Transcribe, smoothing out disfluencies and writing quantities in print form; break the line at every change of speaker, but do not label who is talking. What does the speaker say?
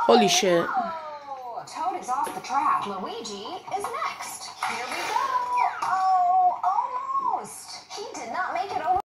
Holy shit.
Toad is off the track. Luigi is next.